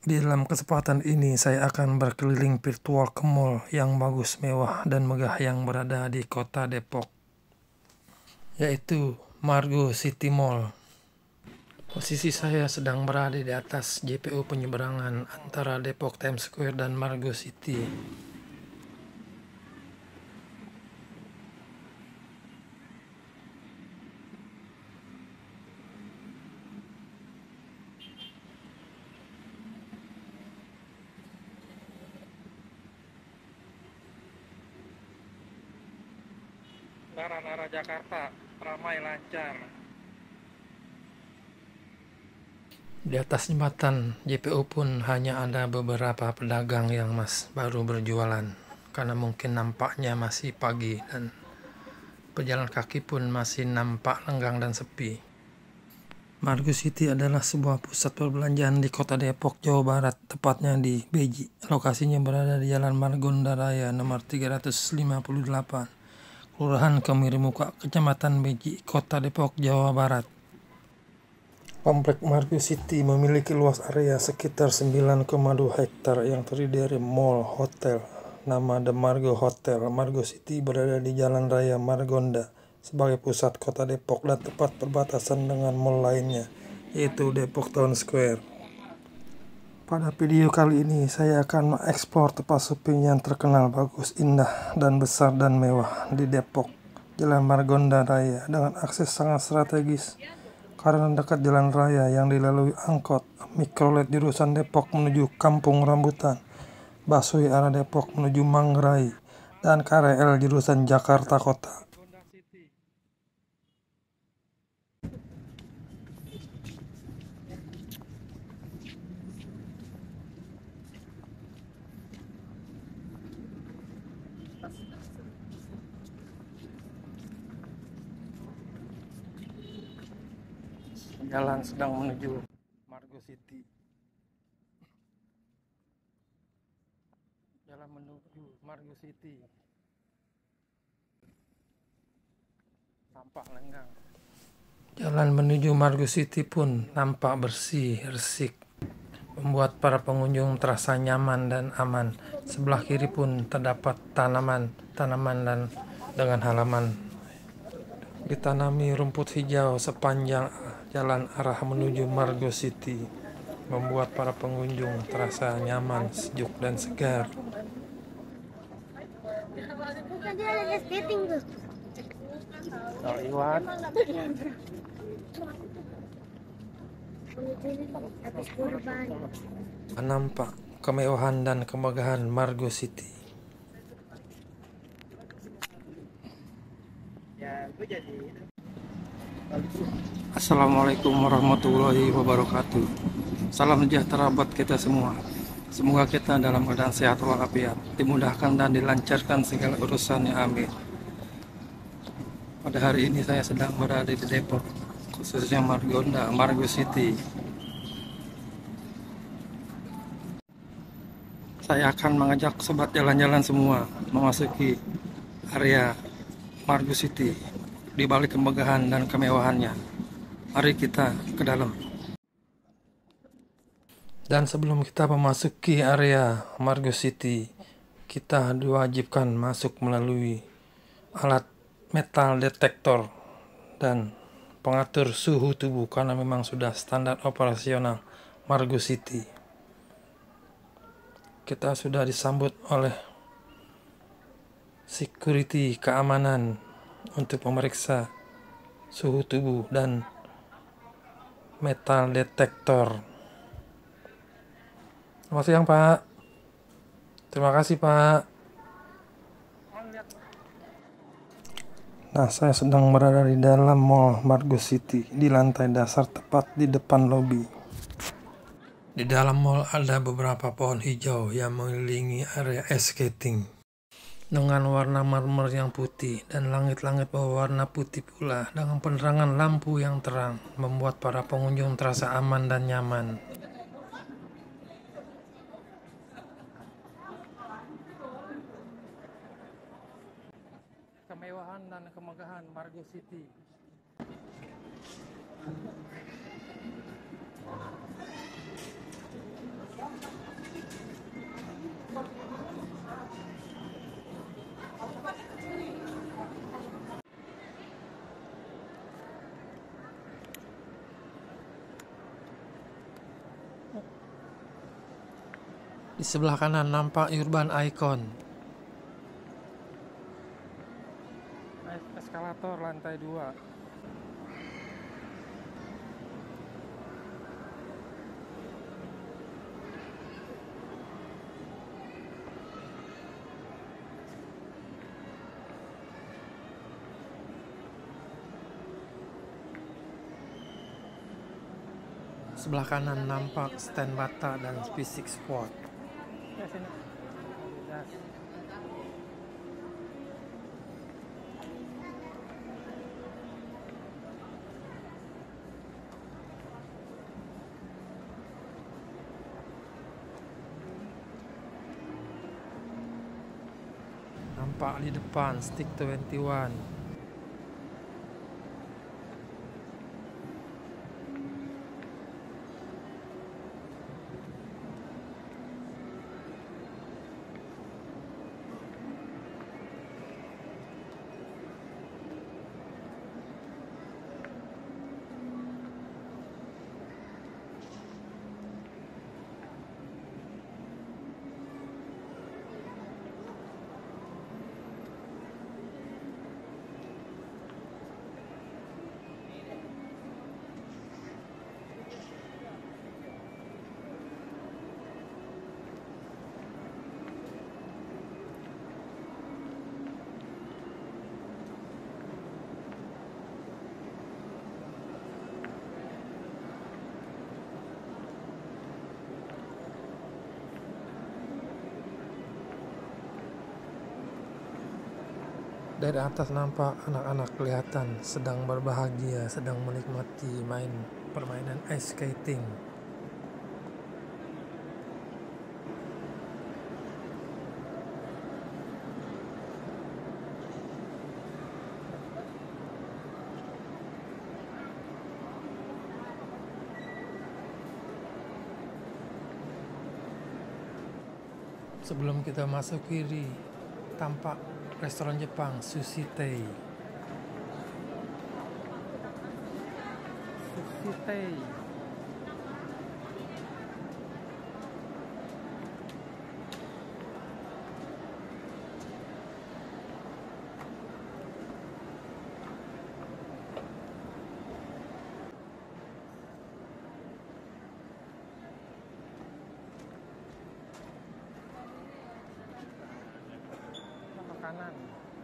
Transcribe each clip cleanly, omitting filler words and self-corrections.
Di dalam kesempatan ini saya akan berkeliling virtual ke mall yang bagus, mewah, dan megah yang berada di kota Depok, yaitu Margo City Mall. Posisi saya sedang berada di atas JPO penyeberangan antara Depok Times Square dan Margo City. Arah Jakarta ramai lancar. Di atas jembatan JPO pun hanya ada beberapa pedagang yang baru berjualan, karena mungkin nampaknya masih pagi dan pejalan kaki pun masih nampak lenggang dan sepi. Margo City adalah sebuah pusat perbelanjaan di kota Depok, Jawa Barat, tepatnya di Beji. Lokasinya berada di Jalan Margonda Raya nomor 358, Kelurahan Kemirimuka, Kecamatan Beji, Kota Depok, Jawa Barat. Komplek Margo City memiliki luas area sekitar 9,2 hektar yang terdiri dari mall, hotel. Nama The Margo Hotel Margo City berada di Jalan Raya Margonda sebagai pusat kota Depok dan tepat perbatasan dengan mall lainnya, yaitu Depok Town Square. Pada video kali ini saya akan mengeksplor tempat shopping yang terkenal bagus, indah, dan besar dan mewah di Depok, Jalan Margonda Raya, dengan akses sangat strategis karena dekat jalan raya yang dilalui angkot, mikrolet jurusan Depok menuju Kampung Rambutan, busway arah Depok menuju Manggarai, dan KRL jurusan Jakarta Kota. Jalan sedang menuju Margo City. Jalan menuju Margo City tampak lenggang. Jalan menuju Margo City pun nampak bersih, resik, membuat para pengunjung terasa nyaman dan aman. Sebelah kiri pun terdapat tanaman dan dengan halaman ditanami rumput hijau sepanjang jalan arah menuju Margo City, membuat para pengunjung terasa nyaman, sejuk, dan segar. Iwan nampak kemewahan dan kemegahan Margo City. Assalamualaikum warahmatullahi wabarakatuh. Salam sejahtera buat kita semua. Semoga kita dalam keadaan sehat walafiat, dimudahkan dan dilancarkan segala urusannya, amin. Pada hari ini saya sedang berada di Depok, khususnya Margo City. Saya akan mengajak sobat jalan-jalan semua memasuki area Margo City di balik kemegahan dan kemewahannya. Mari kita ke dalam. Dan sebelum kita memasuki area Margo City, kita diwajibkan masuk melalui alat metal detektor dan pengatur suhu tubuh karena memang sudah standar operasional Margo City. Kita sudah disambut oleh security keamanan untuk memeriksa suhu tubuh dan metal detektor. Selamat siang, Pak. Terima kasih, Pak. Nah, saya sedang berada di dalam mall Margo City, di lantai dasar tepat di depan lobi. Di dalam mall ada beberapa pohon hijau yang mengelilingi area ice skating dengan warna marmer yang putih dan langit-langit berwarna putih pula dengan penerangan lampu yang terang, membuat para pengunjung terasa aman dan nyaman. Kemewahan dan kemegahan Margo City. Di sebelah kanan nampak Urban Icon. Eskalator lantai 2. Sebelah kanan nampak stand Bata dan Fisik Sport. Ya, sini. Nampak di depan Stick 21. Dari atas nampak anak-anak kelihatan sedang berbahagia, sedang menikmati permainan ice skating. Sebelum kita masuk kiri, tampak restoran Jepang Sushi Tei. Sushi Tei. Ke kanan.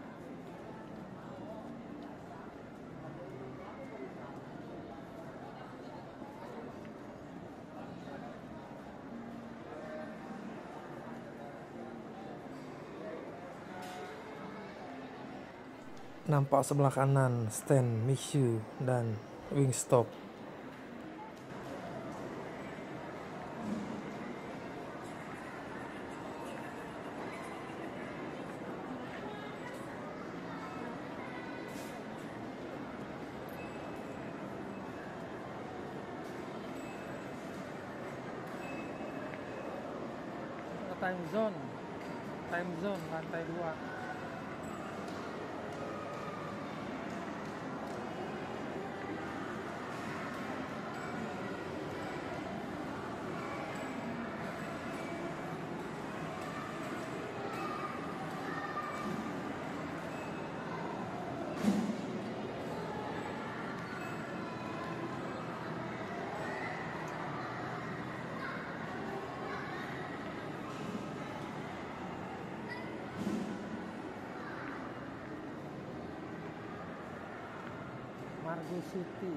Nampak sebelah kanan stand Mishu dan Wingstop. Time zone lantai 2. Margo City.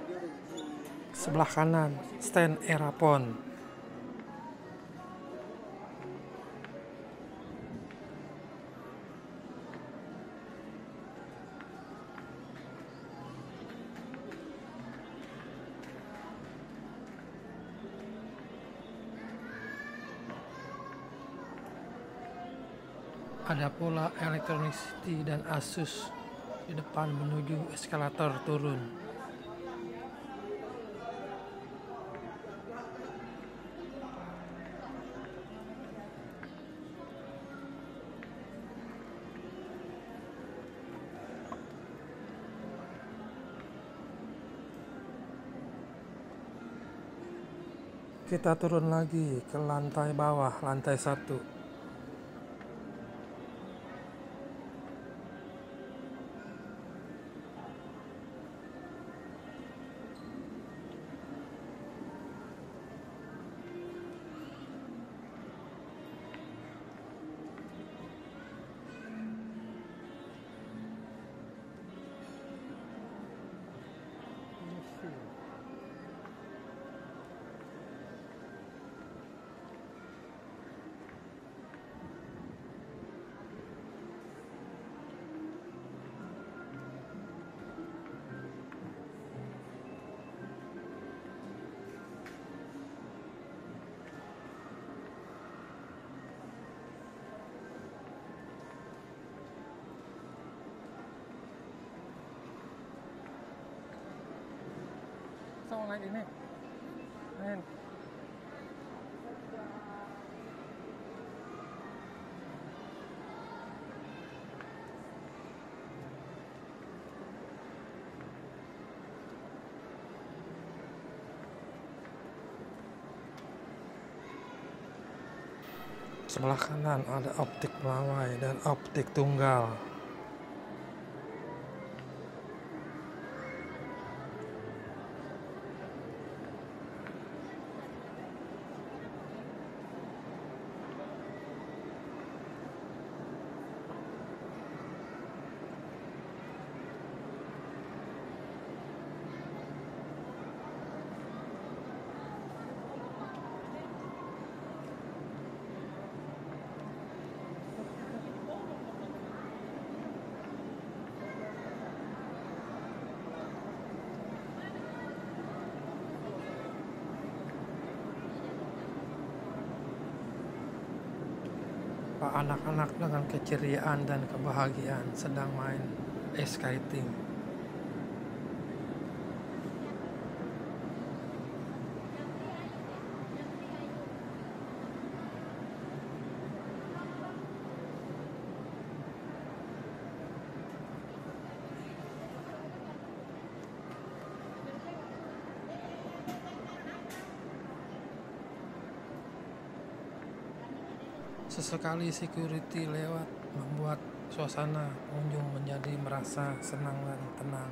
Sebelah kanan stand Erapon. Ada pula Electronic City dan Asus di depan menuju eskalator turun. Kita turun lagi ke lantai bawah, lantai 1. Sama naik ini, main. Sebelah kanan ada optik Melawai dan optik Tunggal. Anak-anak dengan keceriaan dan kebahagiaan sedang main ice skating. Sesekali security lewat membuat suasana pengunjung menjadi merasa senang dan tenang.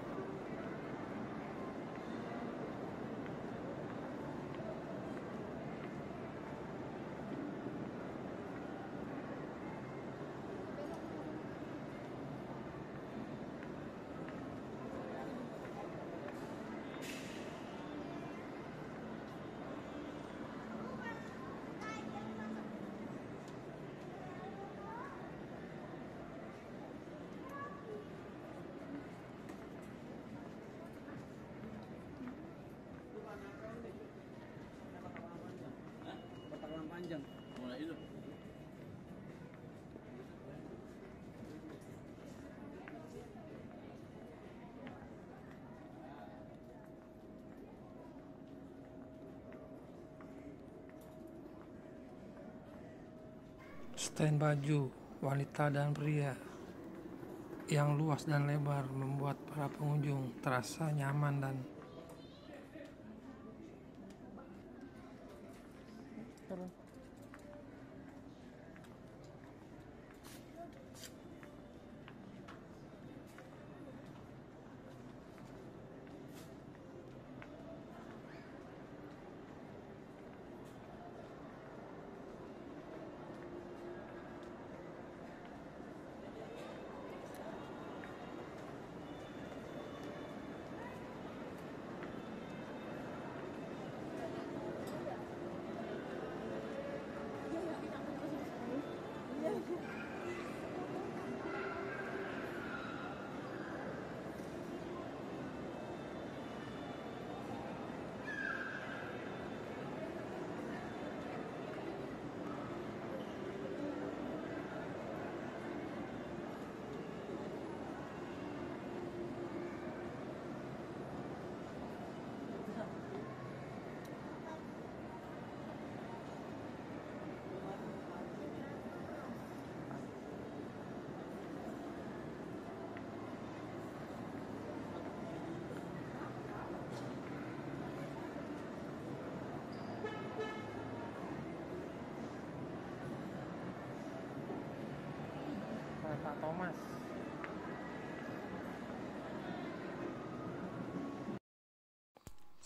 Panjang. Mulai itu. Stand baju wanita dan pria yang luas dan lebar membuat para pengunjung terasa nyaman dan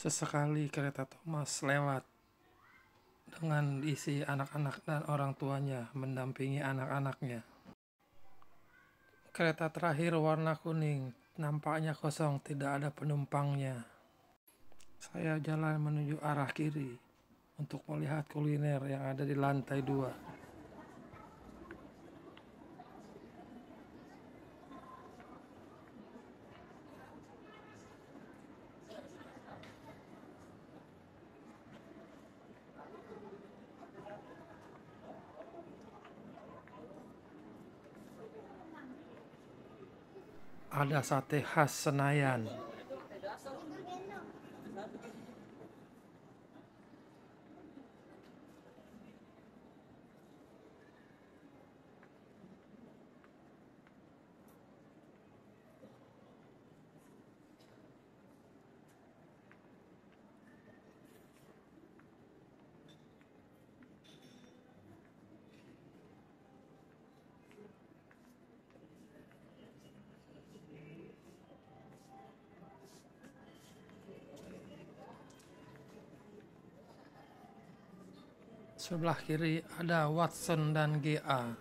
Sesekali kereta Thomas lewat dengan diisi anak-anak dan orang tuanya mendampingi anak-anaknya. Kereta terakhir warna kuning, nampaknya kosong, tidak ada penumpangnya. Saya jalan menuju arah kiri untuk melihat kuliner yang ada di lantai 2. Ada sate khas Senayan. Sebelah kiri ada Watson dan GA.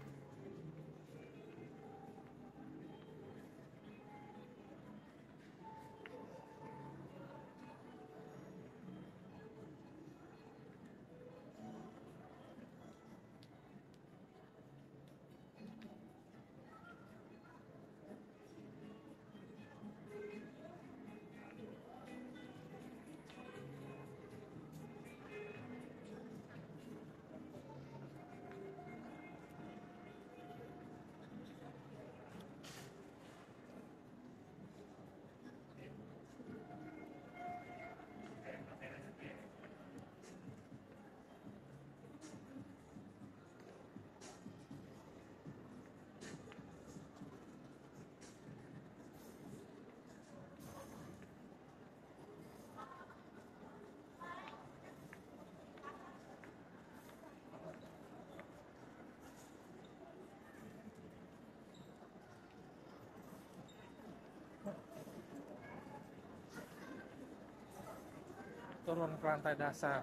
Turun ke lantai dasar.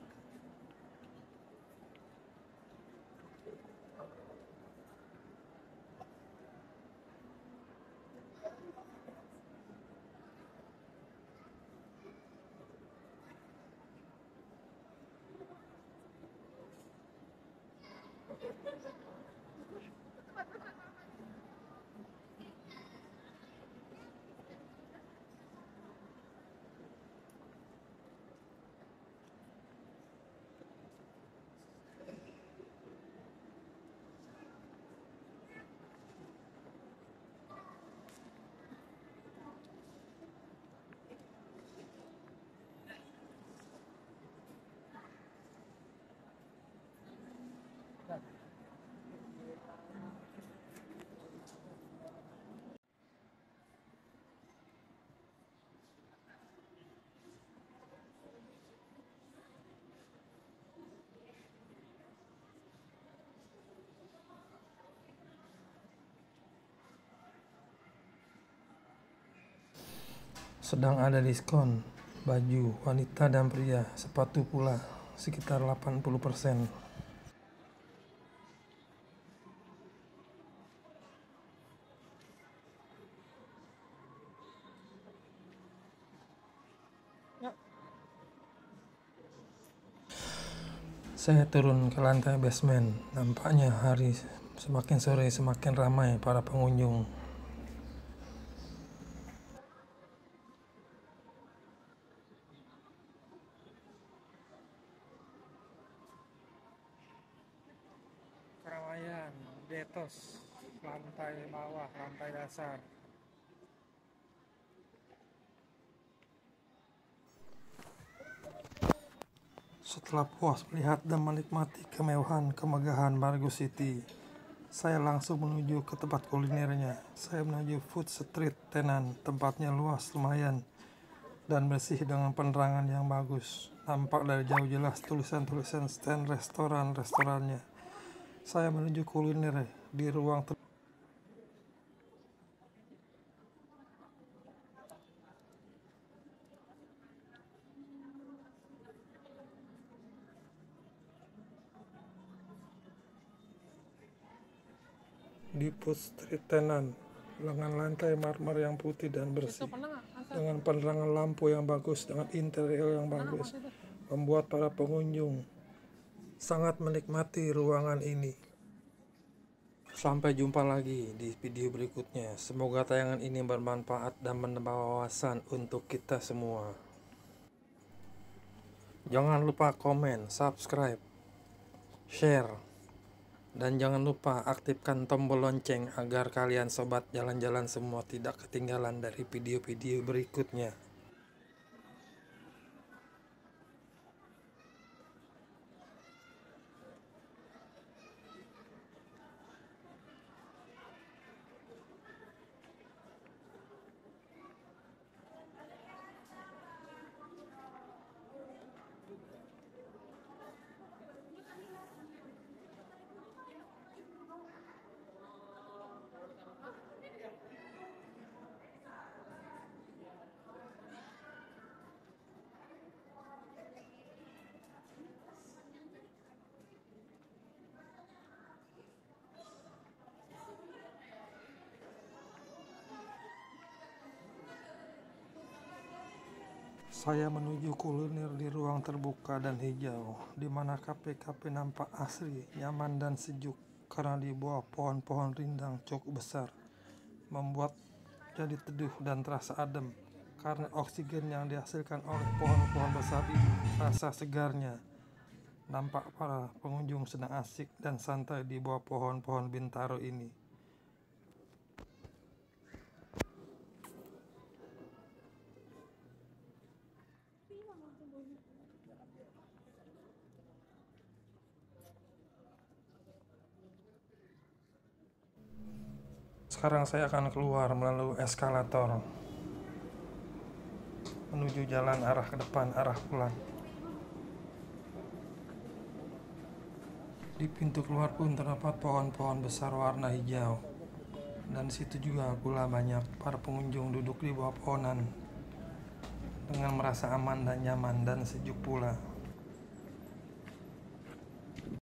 Sedang ada diskon baju wanita dan pria, sepatu pula sekitar 80%. Saya turun ke lantai basement. Nampaknya hari semakin sore semakin ramai para pengunjung. Keramaian, detos, lantai bawah, lantai dasar. Setelah puas melihat dan menikmati kemewahan kemegahan Margo City, saya langsung menuju ke tempat kulinernya. Saya menuju Food Street Tenan. Tempatnya luas lumayan dan bersih dengan penerangan yang bagus. Nampak dari jauh jelas tulisan-tulisan stand restorannya. Saya menuju kuliner di ruang di Food Street Tenan dengan lantai marmer yang putih dan bersih, dengan penerangan lampu yang bagus, dengan interior yang bagus, membuat para pengunjung sangat menikmati ruangan ini. Sampai jumpa lagi di video berikutnya. Semoga tayangan ini bermanfaat dan menambah wawasan untuk kita semua. Jangan lupa komen, subscribe, share, dan jangan lupa aktifkan tombol lonceng agar kalian sobat jalan-jalan semua tidak ketinggalan dari video-video berikutnya. Saya menuju kuliner di ruang terbuka dan hijau, di mana kafe-kafe nampak asri, nyaman dan sejuk karena di bawah pohon-pohon rindang cukup besar, membuat jadi teduh dan terasa adem karena oksigen yang dihasilkan oleh pohon-pohon besar ini. Rasa segarnya nampak para pengunjung sedang asik dan santai di bawah pohon-pohon bintaro ini. Sekarang saya akan keluar melalui eskalator menuju jalan arah ke depan, arah pulang. Di pintu keluar pun terdapat pohon-pohon besar warna hijau, dan di situ juga pula banyak para pengunjung duduk di bawah pohonan dengan merasa aman dan nyaman dan sejuk pula.